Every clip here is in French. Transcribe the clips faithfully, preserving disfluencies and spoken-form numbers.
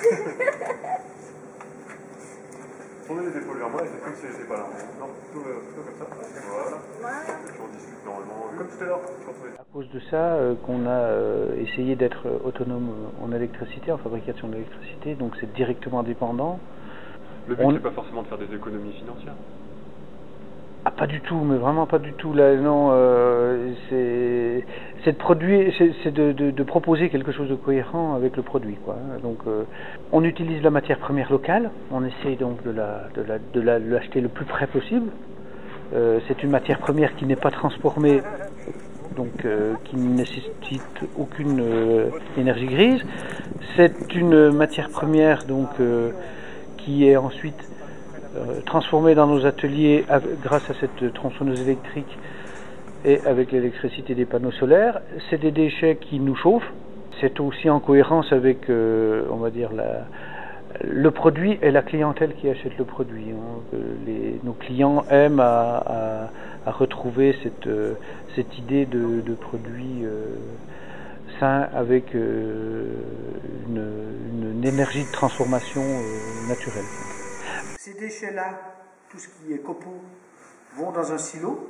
Tournez les épaules vers moi et c'est comme si j'étais pas là. Non, plutôt, plutôt comme ça. Voilà. Voilà. Et puis on discute normalement, comme tout à l'heure. À cause de ça, euh, qu'on a euh, essayé d'être autonome en électricité, en fabrication d'électricité, donc c'est directement dépendant. Le but, on... c'est pas forcément de faire des économies financières. Ah, pas du tout, mais vraiment pas du tout. Là, non, euh, c'est de produire, c'est de, de, de proposer quelque chose de cohérent avec le produit, quoi. Donc, euh, on utilise la matière première locale. On essaye donc de la, de la, de la, de l'acheter le plus près possible. Euh, c'est une matière première qui n'est pas transformée, donc euh, qui ne nécessite aucune euh, énergie grise. C'est une matière première donc euh, qui est ensuite Euh, transformé dans nos ateliers avec, grâce à cette tronçonneuse électrique et avec l'électricité des panneaux solaires. C'est des déchets qui nous chauffent. C'est aussi en cohérence avec, euh, on va dire, la, le produit et la clientèle qui achète le produit. Hein. Les, nos clients aiment à, à, à retrouver cette, euh, cette idée de, de produit euh, sain avec euh, une, une, une énergie de transformation euh, naturelle. Ces déchets-là, tout ce qui est copeaux, vont dans un silo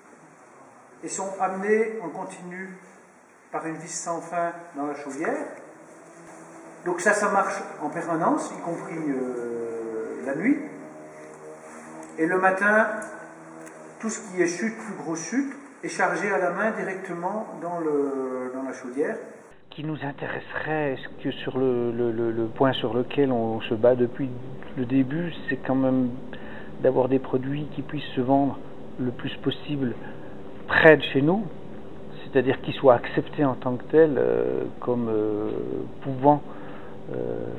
et sont amenés en continu par une vis sans fin dans la chaudière. Donc ça, ça marche en permanence, y compris euh, la nuit. Et le matin, tout ce qui est chute, plus grosse chute, est chargé à la main directement dans, le, dans la chaudière. Qui nous intéresserait, que sur le, le, le, le point sur lequel on se bat depuis le début, c'est quand même d'avoir des produits qui puissent se vendre le plus possible près de chez nous, c'est-à-dire qu'ils soient acceptés en tant que tels, euh, comme euh, pouvant euh,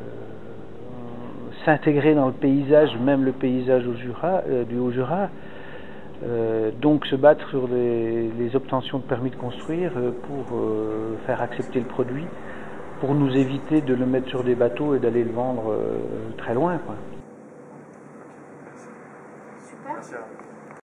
s'intégrer dans le paysage, même le paysage au Jura, euh, du Haut-Jura. Euh, donc se battre sur les, les obtentions de permis de construire euh, pour euh, faire accepter le produit, pour nous éviter de le mettre sur des bateaux et d'aller le vendre euh, très loin, quoi. Super. Merci.